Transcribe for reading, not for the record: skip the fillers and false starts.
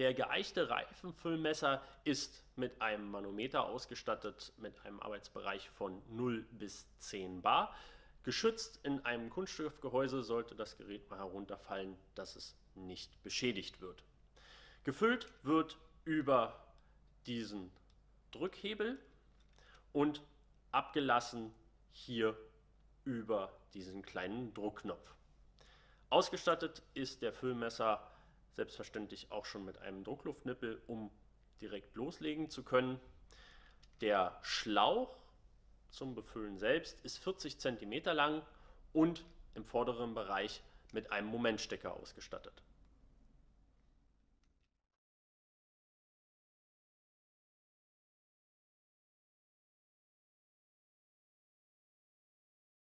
Der geeichte Reifenfüllmesser ist mit einem Manometer ausgestattet mit einem Arbeitsbereich von 0 bis 10 bar. Geschützt in einem Kunststoffgehäuse sollte das Gerät mal herunterfallen, dass es nicht beschädigt wird. Gefüllt wird über diesen Drückhebel und abgelassen hier über diesen kleinen Druckknopf. Ausgestattet ist der Füllmesser selbstverständlich auch schon mit einem Druckluftnippel, um direkt loslegen zu können. Der Schlauch zum Befüllen selbst ist 40 cm lang und im vorderen Bereich mit einem Momentstecker ausgestattet.